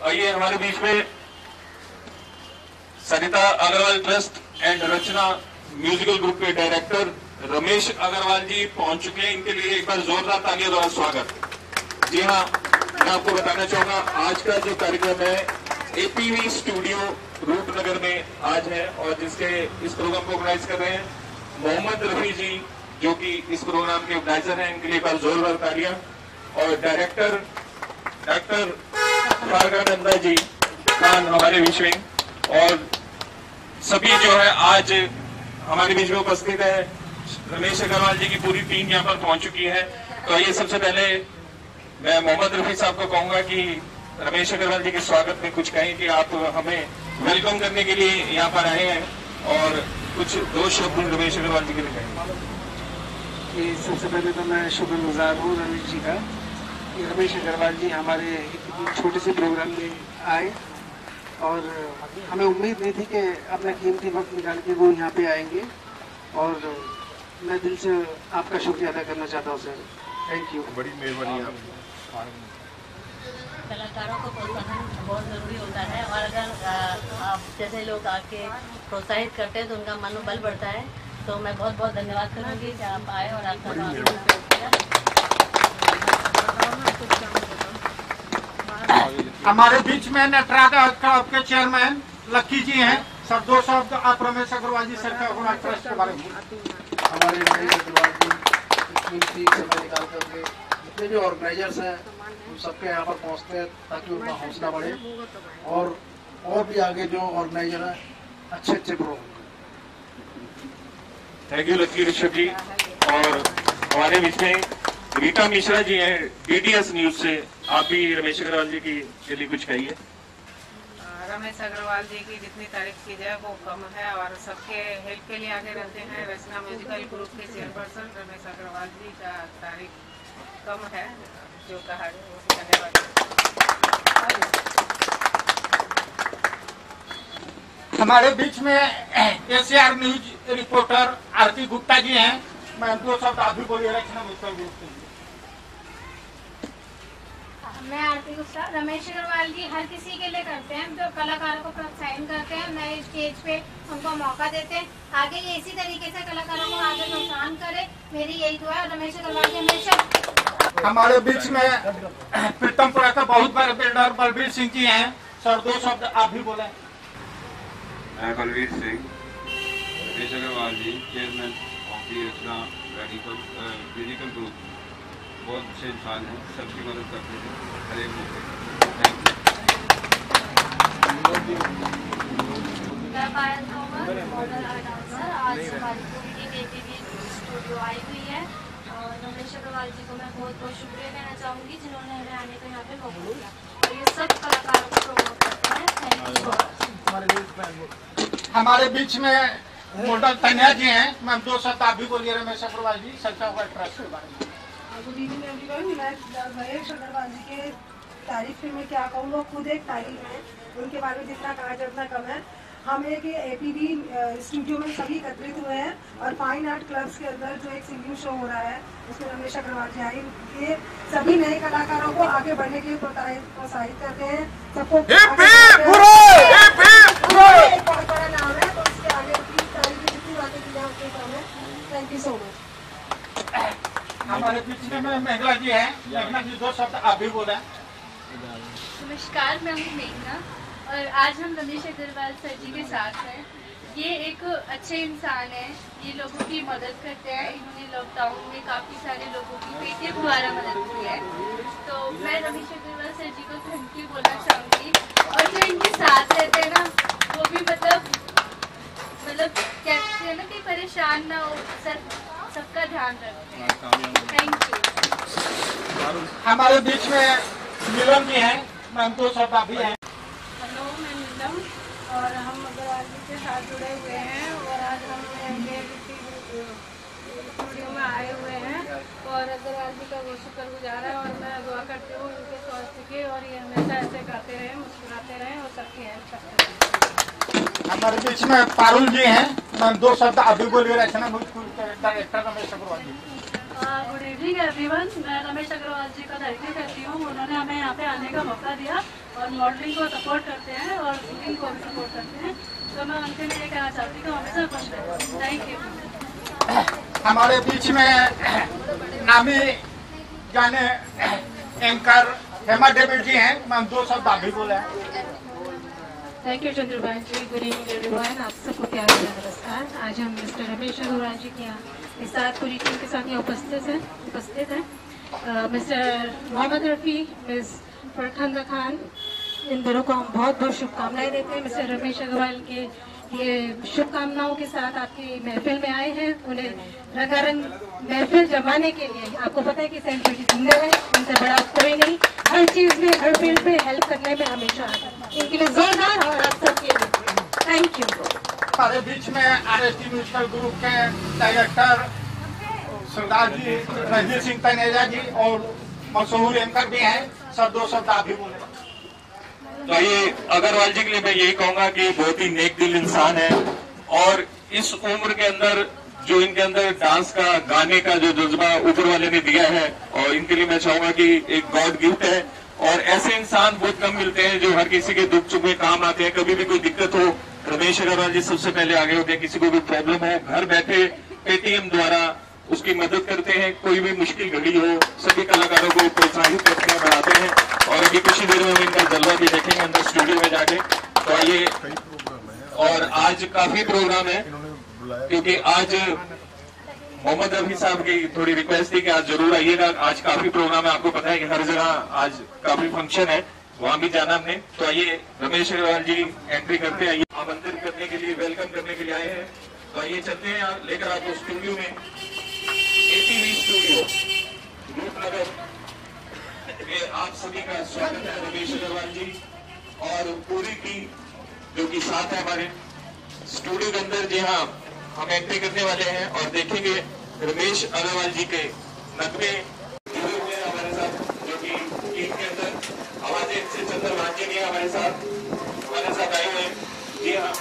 आइए हमारे बीच में Sarita Agarwal trust and Rachna musical group के डायरेक्टर रमेश अग्रवाल जी पहुंच चुके हैं। इनके लिए एक बार जोरदार तालियों द्वारा स्वागत। जी हाँ, मैं आपको बताना चाहूंगा आज का जो कार्यक्रम है एपीवी स्टूडियो रूपनगर में आज है और जिसके इस प्रोग्राम को ऑर्गेनाइज कर रहे हैं मोहम्मद रफी जी, जो कि इस प्रोग्राम के ऑर्गेनाइजर हैं। इनके लिए एक बार जोरदार तालियां। और डायरेक्टर डॉक्टर फारगानंदा जी खान हमारे बीच में, और सभी जो है आज हमारे बीच में उपस्थित है। रमेश अग्रवाल जी की पूरी टीम यहाँ पर पहुंच चुकी है। तो आइए सबसे पहले मैं मोहम्मद रफी साहब को कहूंगा कि रमेश अग्रवाल जी के स्वागत में कुछ कहें कि आप हमें वेलकम करने के लिए यहाँ पर आए हैं और कुछ दो शब्द रमेश अग्रवाल जी के लिए कहेंगे। सबसे पहले तो मैं शुक्रगुजार हूँ रमेश जी का कि रमेश अग्रवाल जी हमारे एक छोटे से प्रोग्राम में आए और हमें उम्मीद नहीं थी कि अपना कीमती वक्त निकाल के वो यहाँ पे आएंगे, और मैं दिल से आपका शुक्रिया अदा करना चाहता हूँ सर। थैंक यू, बड़ी मेहरबानी आपकी। कलाकारों को प्रोत्साहन बहुत ज़रूरी होता है और अगर आप जैसे लोग आके प्रोत्साहित करते हैं तो उनका मनोबल बढ़ता है। तो मैं बहुत बहुत धन्यवाद करूँगी कि आप आए और आपका हमारे बीच में नटराज क्लब के चेयरमैन लक्की जी हैं। सर दो शब्द आप रमेश अग्रवाल जी सर का ट्रस्ट के बारे में। हमारे रमेश अग्रवाल जी कीमती समय निकाल करके जितने भी ऑर्गेनाइजर्स हैं उन सबके यहाँ पर पहुँचते हैं ताकि उनका हौसला बढ़े और भी आगे जो ऑर्गेनाइजर है अच्छे अच्छे programme. Thank you Lucky Rishabh ji. और हमारे बीच में रीता मिश्रा जी हैं डीडीएस न्यूज से। आप भी रमेश अग्रवाल जी की के लिए कुछ कहिए। रमेश अग्रवाल जी की जितनी तारीफ की जाए वो कम है और सबके हेल्प के लिए आगे रहते हैं। रचना म्यूजिकल ग्रुप के चेयरपर्सन रमेश अग्रवाल जी का तारीफ कम है, जो कहा वो धन्यवाद। हमारे बीच में एशियार न्यूज रिपोर्टर आरती गुप्ता जी हैं। मैं दो शब्द आप भी बोलिए रचना म्यूजिकल ग्रुप के। मैं आरती गुप्ता। रमेश अग्रवाल जी हर किसी के लिए करते हैं, जो कलाकारों को प्रोत्साहन करते हैं, नए स्टेज पे उनको मौका देते हैं। आगे ये इसी तरीके से कलाकारों को आगे प्रोत्साहन करे, मेरी यही दुआ है। रमेश अग्रवाल जी हमेशा। हमारे बीच में प्रीतमपुरा का बहुत बड़े बिल्डर बलबीर सिंह जी हैं। सर दो शब्द आप भी बोले। मैं Balbir Singh, Ramesh Agarwal ji chairman of the Rachna musical group, बहुत अच्छे इंसान हैं, सबकी मदद करते हैं हर एक मौके। मैं पायल तोमर, मॉडल और डांसर। आज हमारी पूरी टीम एपीवी स्टूडियो आई हुई है और रमेश अग्रवाल जी को मैं बहुत बहुत शुक्रिया कहना चाहूँगी जिन्होंने हमें आने का यहाँ पे मौका दिया और ये सब कलाकारों को प्रमोट करते हैं। Thank you so much. हमारे बीच में मॉडल तन्या जी हैं। मैम दो शब्द आप भी बोलिए रमेश अग्रवाल जी सच्चा हुआ ट्रस्ट के बारे में। Good evening everyone. मैं रमेश अग्रवाल जी के तारीफ में क्या कहूँ, वो खुद एक तारीफ है, उनके बारे में जितना कहा जाए उतना कम है। हम एक एपीवी स्टूडियो में सभी एकत्रित हुए हैं और फाइन आर्ट क्लब्स के अंदर जो एक सिंगिंग शो हो रहा है उसमें रमेश अग्रवाल जी आए। ये सभी नए कलाकारों को आगे बढ़ने के लिए प्रोत्साहित करते हैं, सबको एक बहुत बड़ा नाम है, तो उसके आगे जितनी बातें की जाए उतनी कम है। Thank you so much. हमारे बीच में मेघला जी हैं। मेघला जी दो शब्द आप भी बोले। नमस्कार, मैं हूँ मेघना और आज हम रमेश अग्रवाल सर जी के साथ हैं। ये एक अच्छे इंसान हैं, ये लोगों की मदद करते हैं। इन्होंने लॉकडाउन में काफ़ी सारे लोगों की पेटीएम द्वारा मदद की है, तो मैं रमेश अग्रवाल सर जी को थैंक यू बोलना चाहूँगी। और जो इनके साथ रहते हैं ना, वो भी मतलब कहते हैं ना कि परेशान ना हो, सर सबका ध्यान रखते हैं। Thank you. हमारे बीच में नीलम जी हैं। मैम दो शब्द आप भी हैं। हेलो, मैं नीलम और हम अग्रवाल जी के साथ जुड़े हुए हैं और आज हम स्टूडियो में आए हुए हैं और अग्रवाल जी का बहुत शुक्रगुजार है और मैं दुआ करती हूँ इनके स्वास्थ्य की और ये हमेशा ऐसे गाते रहें, मुस्कुराते रहें और सबकी हेल्प करते रहें। हमारे बीच में पारुल जी हैं। मैम दो शब्द अभी बोलिए रचना म्यूजिकल के director Ramesh Agarwal ji. Good evening everyone. मैं रमेश अग्रवाल जी का थैंक यू कहती हूँ, उन्होंने हमें यहाँ पे आने का मौका दिया और मॉडलिंग को सपोर्ट करते हैं और सिंगिंग को भी सपोर्ट करते हैं। तो मैं उनके लिए ये कहना चाहती हूँ कि हमेशा खुश रहें। Thank you. हमारे बीच में नामी जाने एंकर हेमा डेविड जी हैं। मैं 2 शब्द आप भी बोले। Thank you Chandrabhai ji. Good evening everyone. आप सबको प्यार भरा नमस्कार। आज हम मिस्टर रमेश अग्रवाल जी के यहाँ इस साथ पूरी टीम के साथ यहाँ उपस्थित हैं। मिस्टर मोहम्मद रफ़ी, मिस फरखंदा खान, इन दोनों को हम बहुत बहुत शुभकामनाएं देते हैं। मिस्टर रमेश अग्रवाल के ये शुभकामनाओं के साथ आपकी महफिल में आए हैं। उन्हें रंगारंग महफिल जमाने के लिए, आपको पता है कि सेलिब्रिटी जिंदा है, उनसे बड़ा कोई नहीं, हर चीज़ में हर फील्ड में हेल्प करने में हमेशा आता है। इनके लिए जोरदार और आप सबके लिए थैंक यू। हमारे बीच में RST म्यूजिकल ग्रुप के डायरेक्टर सरदार जी रणजीत सिंह तनेजा जी और मशहूर एंकर भी हैं। सब 2 शब्द आप भी बोले। तो ये अग्रवाल जी के लिए मैं यही कहूंगा कि बहुत ही नेक दिल इंसान है और इस उम्र के अंदर जो इनके अंदर डांस का, गाने का जो जज्बा ऊपर वाले ने दिया है, और इनके लिए मैं चाहूंगा कि एक गॉड गिफ्ट है। और ऐसे इंसान बहुत कम मिलते हैं जो हर किसी के दुख सुख में काम आते हैं। कभी भी कोई दिक्कत हो, रमेश अग्रवाल जी सबसे पहले आगे होते हैं। किसी को भी प्रॉब्लम हो, घर बैठे पेटीएम द्वारा उसकी मदद करते हैं। कोई भी मुश्किल घड़ी हो, सभी कलाकारों को प्रोत्साहित करते हैं, बढ़ाते हैं। और अभी कुछ ही देर में हम इनका जलवा भी देखेंगे अंदर स्टूडियो में जाके। तो आइए, और आज काफी प्रोग्राम है क्योंकि आज मोहम्मद रफी साहब की थोड़ी रिक्वेस्ट थी कि आज जरूर आइएगा। आज काफी प्रोग्राम है, आपको पता है कि हर जगह आज काफी फंक्शन है, वहां भी जाना हमने। तो आइए, रमेश अग्रवाल जी एंट्री करते हैं। आमंत्रित करने के लिए, वेलकम करने के लिए आए हैं। तो आइए चलते हैं लेकर आपको स्टूडियो में। ATV स्टूडियो रूपनगर में आप सभी का स्वागत है। रमेश अग्रवाल जी और पूरी टीम जो कि साथ है हमारे स्टूडियो के अंदर। जी हाँ, हम एंट्री करने वाले हैं और देखेंगे रमेश अग्रवाल जी के नगमे हमारे साथ, जो कि टीम के अंदर आवाजें से चंद्रभान जी भी हमारे साथ आए हुए हैं। जी हाँ,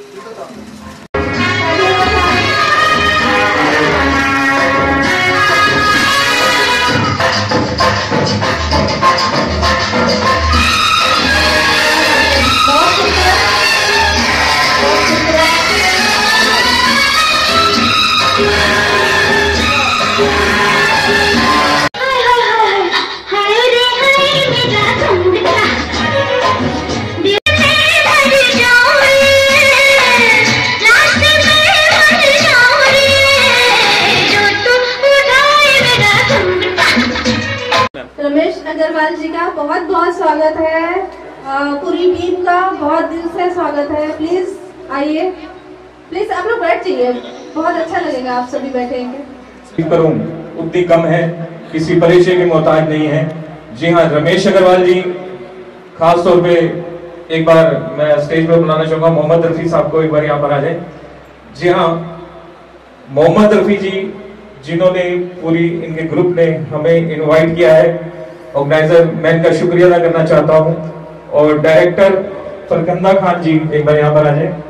रमेश अग्रवाल जी का बहुत बहुत स्वागत है। पूरी टीम का बहुत दिल से स्वागत है। प्लीज आइए, प्लीज आप लोग बैठ जाइए, बहुत अच्छा लगेगा आप सभी बैठेंगे। करूं उतनी कम है, किसी परिचय के मोहताज नहीं है। जी हाँ, रमेश अग्रवाल जी खास तौर पे एक बार मैं स्टेज पे बुलाना चाहूंगा मोहम्मद रफी साहब को, एक बार यहाँ पर आ जाए। जी हाँ, मोहम्मद रफी जी जिन्होंने पूरी इनके ग्रुप ने हमें इनवाइट किया है, ऑर्गेनाइजर मैं इनका शुक्रिया अदा करना चाहता हूं। और डायरेक्टर फरखंदा खान जी एक बार यहाँ पर आ जाए।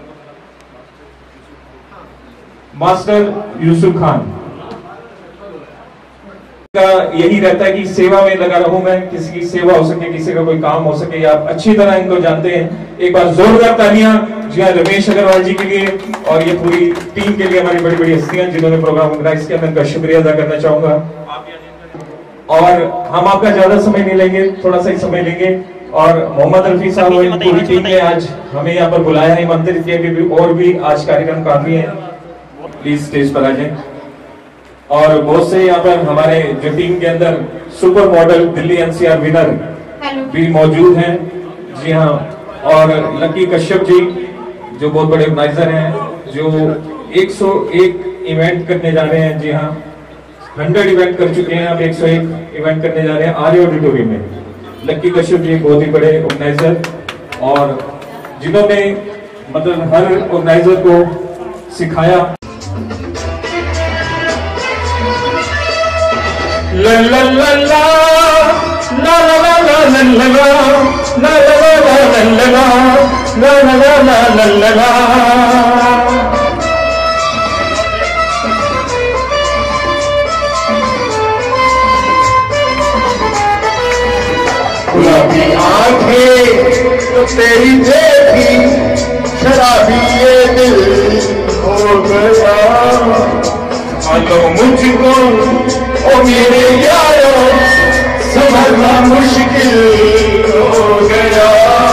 मास्टर यूसुफ खान का यही रहता है कि सेवा में लगा रहूं मैं, किसी की सेवा हो सके, किसी का कोई काम हो सके। आप अच्छी तरह इनको जानते हैं। एक बार जोरदार तालियां जी हाँ रमेश अग्रवाल जी के लिए और ये पूरी टीम के लिए, हमारी बड़ी बड़ी हस्तियां जिन्होंने प्रोग्राम ऑर्गेनाइज किया, मैं इनका शुक्रिया अदा करना चाहूंगा। और हम आपका ज्यादा समय नहीं लेंगे, थोड़ा सा ही समय लेंगे। और मोहम्मद रफी साहब और पूरी टीम ने आज हमें यहाँ पर बुलाया है, आमंत्रित किया कि और भी आज कार्यक्रम काफी है, प्लीज स्टेज पर आ जाए। और बहुत से यहाँ पर हमारे जो टीम के अंदर super model Delhi NCR winner भी मौजूद हैं। जी हाँ, और लकी कश्यप जी जो बहुत बड़े ऑर्गेनाइजर हैं, जो 101 इवेंट करने जा रहे हैं। जी हाँ, 100 इवेंट कर चुके हैं, अब 101 इवेंट करने जा रहे हैं आर्य ऑडिटोरियम में। लकी कश्यप जी बहुत ही बड़े ऑर्गेनाइजर और जिन्होंने मतलब हर ऑर्गेनाइजर को सिखाया। ला ला ला ला ला ला ला ला ला ला ला ला ला ला ला। गुलाबी आंखें तो तेरी देखी शराबी ये दिल हो गया। लो मुझको ओ मेरे यारो संभलना मुश्किल हो गया।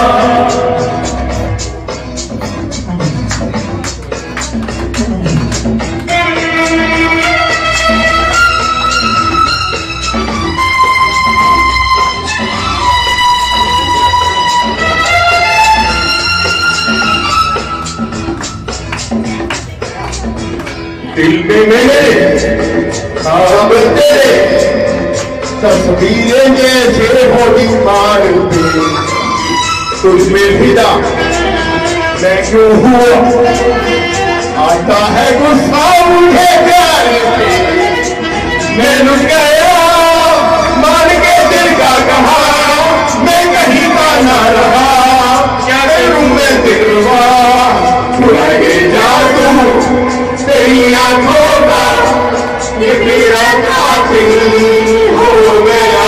दिल में मेरे ख्वाब तेरे तस्वीरें जैसे हो दीवार पे, तुझमें फिदा मैं क्यों हुआ, आता है गुस्सा मुझे प्यार पे। मैं रुक गया मान के दिल का कहा, मैं कहीं का ना रहा, क्या करूं मैं दिलवा भुला के जा तू तेरी आंखों का ये मेरा कातिल हो गया।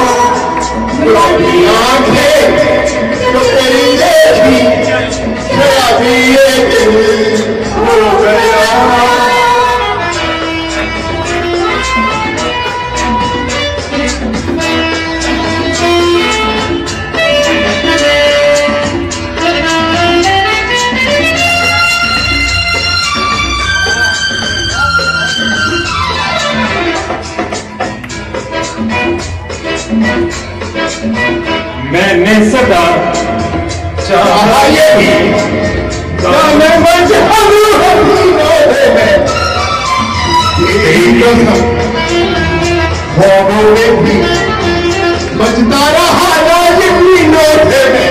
मेरी आंखें तो तेरी देखी शराबी ये दिल हो गया। मैंने सदा चाहा ये भी मैं भी बचता रहा राजीनों में,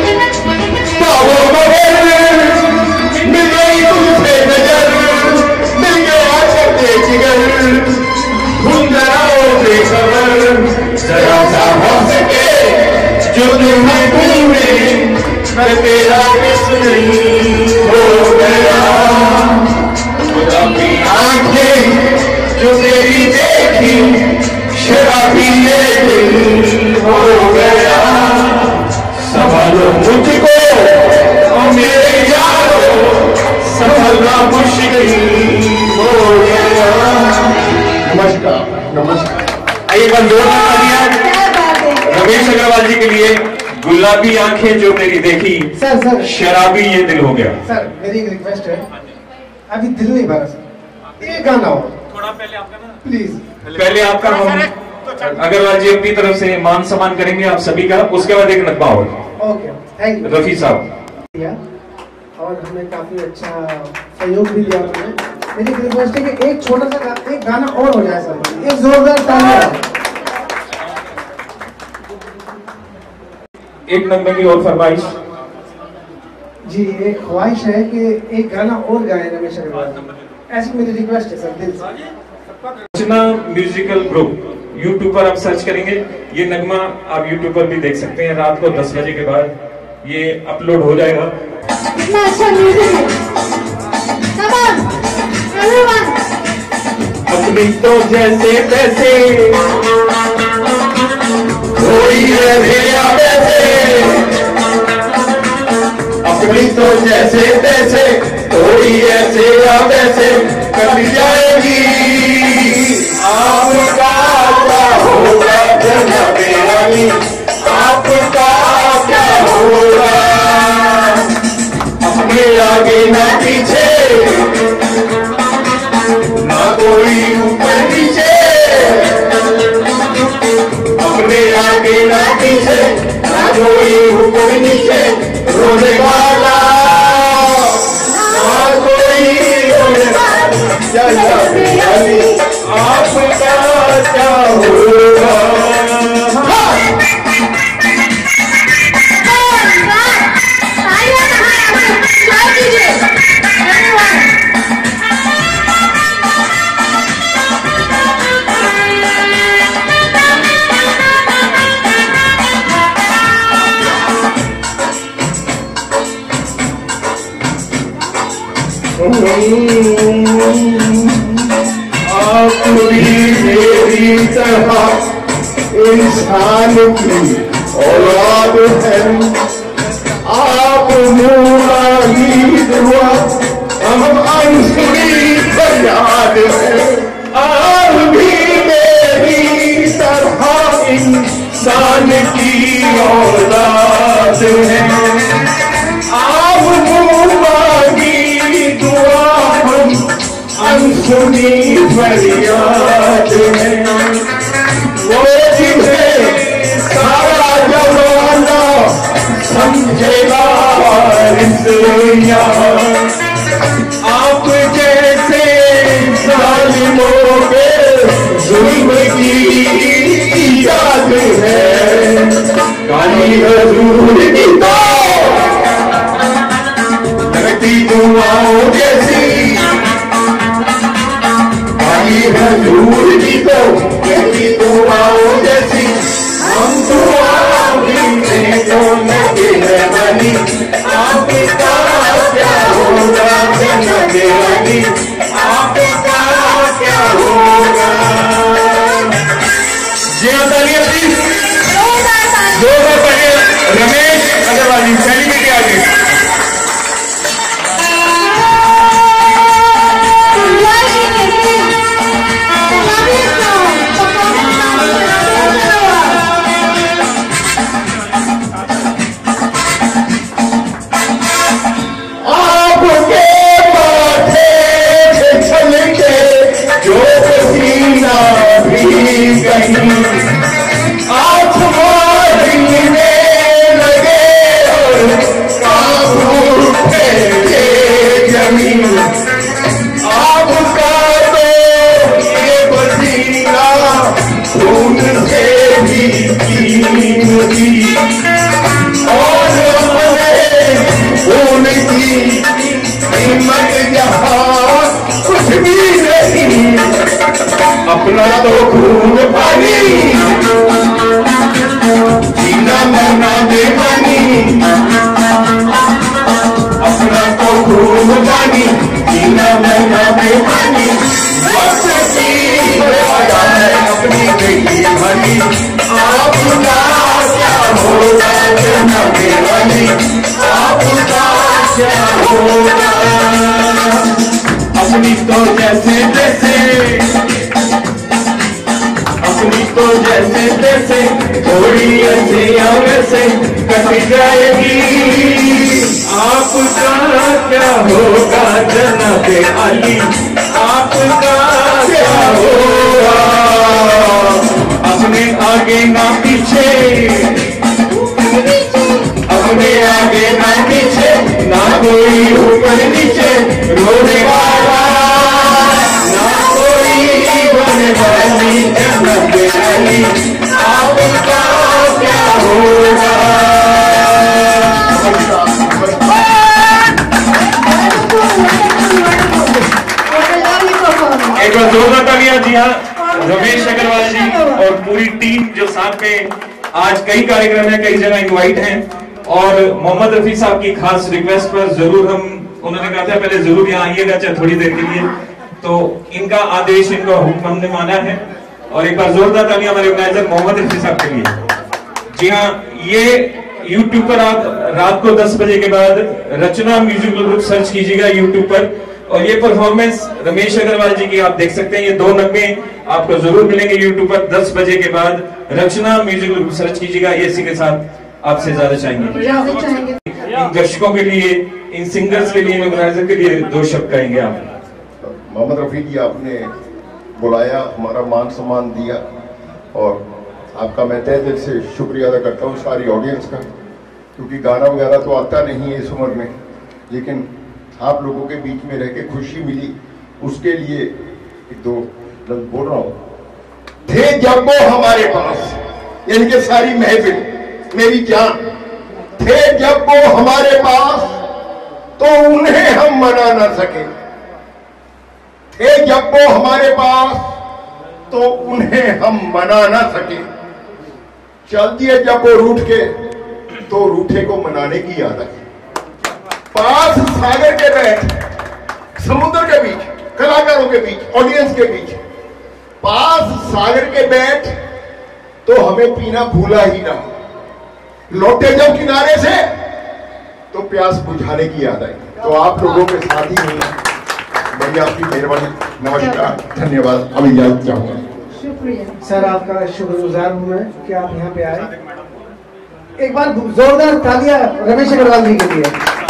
मिल गई तुमसे नजर, मिल गया करते जिगर, धुंधराओं से खबर जरा सा हो सके जो तुम में मैं तेरा किस नहीं हो गया। खुदा की आंखें जो तेरी देखी शराबी ये दिल हो गया। संभालो मुझको और मेरे यारों संभलना मुश्किल हो गया। नमस्कार नमस्कार। आइए बंदोर रमेश अग्रवाल जी के लिए गुलाबी आंखें जो मेरी देखी सर शराबी ये दिल हो गया। सर मेरी एक रिक्वेस्ट है, अभी दिल नहीं भरा सर, एक गाना हो थोड़ा पहले आपका ना प्लीज। पहले आपका हम अग्रवाल जी अपनी तरफ से मान सम्मान करेंगे आप सभी का, उसके बाद एक नगमा होगा। ओके थैंक यू रफी साहब। और हमें काफी अच्छा सहयोग भी दिया उन्होंने। मेरी एक रिक्वेस्ट है कि एक छोटा सा एक गाना और हो जाए सर, एक जोरदार तालियां। एक नगमे की और फरमाइश जी, एक ख्वाहिश है कि एक गाना और गाए रमेश अग्रवाल, ऐसी मेरी रिक्वेस्ट है सर दिल से। रचना म्यूजिकल ग्रुप यूट्यूब पर आप सर्च करेंगे, ये नगमा आप यूट्यूब पर भी देख सकते हैं। रात को 10 बजे के बाद ये अपलोड हो जाएगा। अपनी तो जैसे तैसे कोई रहे वैसे, अपनी तो जैसे तैसे कोई ऐसे या वैसे कट जाएगी। आपका क्या होगा जनाबे अली, आपका क्या होगा। अपने आगे ना पीछे ना कोई ऊपर नीचे, अपने आगे ना पीछे ना कोई ऊपर नीचे, रोने वाला ना कोई रोने वाला। आपका क्या होगा। आप भी मेरी तरह इंसान की औलाद है, आप मुराद हुआ हम अनसुनी फरियाद है। आप भी मेरी तरह इंसान की औलाद है। आप मुरादी दुआ हम अनसुनी फरियाद है। वो जिन्हें सारा जमाना समझेगा आप जैसे जालिमों पे जुल्म की याद है। काली हजूर की तो लगती दुआओं जैसी, काली हजूर की तो लगती दुआओं जैसी। हम दुआओं भी तो लगे हैं बनी, आपका क्या होगा जन्नते वाली, आपका क्या होगा। जी हाँ, तालियां प्लीज जोरदार तालियां रमेश अग्रवाल जी, सेलिब्रिटी आर्टिस्ट। अपना तो खून पानी, जीना मरना बेमानी। अपना तो खून पानी, जीना मरना बेमानी। वक्त की आया है अपनी बेटी भली, आपका क्या होगा जन्नते वाली, आपका क्या होगा। अपनी तो जैसे जैसे, अपनी तो जैसे जैसे थोड़ी ऐसे या वैसे कट जाएगी। आपका क्या होगा जन्नते वाली, आपका क्या होगा। अपने आगे ना पीछे, अपने आगे ना पीछे, ना कोई ऊपर नीचे रोने वाला, ना कोई बने वाली जन्नते वाली, आपका क्या होगा। एक बार जोरदार तालियां। जी हाँ, रमेश अग्रवाल जी और पूरी टीम जो साथ में आज कई कार्यक्रम है, कई जगह इनवाइट हैं। और मोहम्मद रफी साहब की खास रिक्वेस्ट पर जरूर उन्होंने कहा था पहले जरूर यहाँ आइएगा चाहे थोड़ी देर के लिए, तो इनका आदेश, इनका हुक्म हमने माना है। और एक बार जोरदार तालियां हमारे ऑर्गेनाइजर मोहम्मद रफी साहब के लिए। जी हाँ, ये YouTube पर आप रात को 10 बजे के बाद रचना म्यूजिकल ग्रुप सर्च कीजिएगा YouTube पर, और ये परफॉर्मेंस रमेश अग्रवाल जी की आप देख सकते हैं। ये 2 नगमे आपको जरूर मिलेंगे YouTube पर 10 बजे के बाद। रचना म्यूजिकल ग्रुप सर्च कीजिएगा। ये इसी के साथ आपसे ज्यादा चाहेंगे इन दर्शकों के लिए, इन सिंगर्स के लिए, ऑर्गेनाइजर के लिए 2 शब्द कहेंगे आप। मोहम्मद रफी जी, आपने बुलाया, हमारा मान सम्मान दिया, और आपका मैं तहे दिल से शुक्रिया अदा करता हूँ सारी ऑडियंस का, क्योंकि गाना वगैरह तो आता नहीं है इस उम्र में, लेकिन आप लोगों के बीच में रह के खुशी मिली, उसके लिए 1-2 लफ्ज़ बोल रहा हूँ। थे जब वो हमारे पास, यानी कि सारी महफिल मेरी जान, थे जब वो हमारे पास तो उन्हें हम मना ना सके। थे जब वो हमारे पास तो उन्हें हम मना ना सके। चल दिए जब वो रूठ के तो रूठे को मनाने की आदत है। पास सागर के बैठ, समुद्र के बीच, कलाकारों के बीच, ऑडियंस के बीच, पास सागर के बैठ तो हमें पीना भूला ही ना। लौटे जब किनारे से तो प्यास बुझाने की याद आई। तो आप लोगों के साथ ही नहीं, मैं आपकी मेहरबानी, नमस्कार, धन्यवाद, अब इजाजत चाहूंगा। शुक्रिया सर, आपका शुक्रगुजार हूँ मैं कि आप यहाँ पे आए। एक बार जोरदार तालियां रमेश अग्रवाल जी के लिए।